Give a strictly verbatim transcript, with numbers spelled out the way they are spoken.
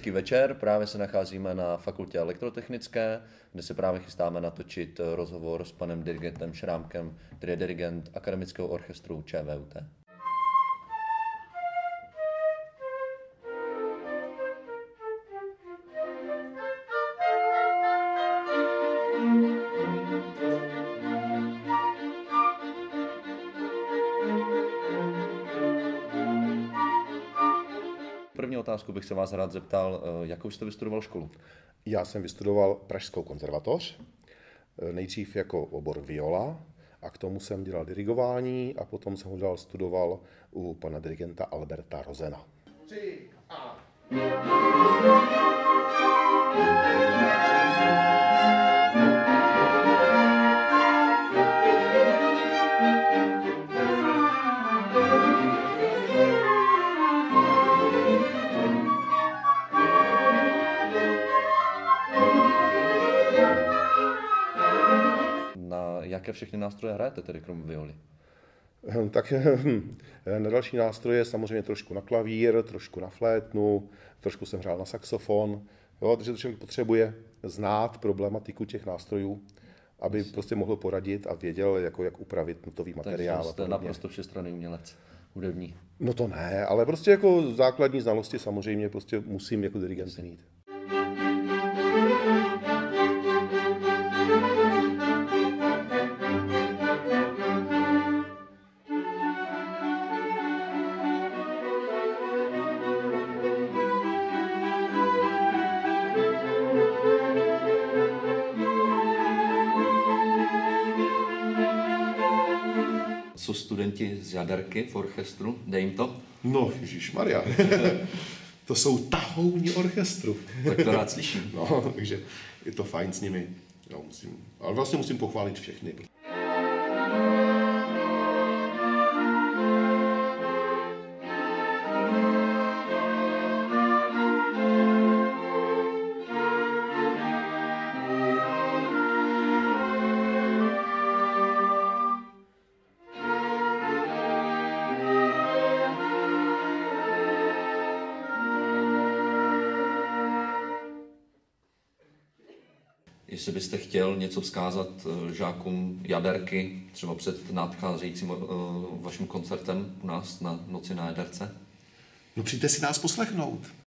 hezký večer, právě se nacházíme na fakultě elektrotechnické, kde se právě chystáme natočit rozhovor s panem dirigentem Šrámkem, který je dirigent Akademického orchestru ČVUT. První otázku bych se vás rád zeptal, jakou jste vystudoval školu? Já jsem vystudoval Pražskou konzervatoř, nejdřív jako obor viola a k tomu jsem dělal dirigování a potom jsem ho dál studoval u pana dirigenta Alberta Rozena. Tři a... Na jaké všechny nástroje hrajete, tedy krom violy? Tak na další nástroje samozřejmě trošku na klavír, trošku na flétnu, trošku jsem hrál na saxofon, jo, takže to člověk potřebuje znát problematiku těch nástrojů, aby prostě mohl poradit a věděl, jako, jak upravit notový materiál. Takže jste naprosto všestranný umělec, hudební. No to ne, ale prostě jako základní znalosti samozřejmě prostě musím jako dirigent mít. Co studenti z jaderky v orchestru? Dej jim to? No, ježišmarja. To jsou tahouni orchestru. Tak to rád slyším. No, takže je to fajn s nimi. No, musím, ale vlastně musím pochválit všechny. Jestli byste chtěl něco vzkázat žákům jaderky, třeba před nadcházejícím vaším koncertem u nás na Noci na jaderce? No přijďte si nás poslechnout.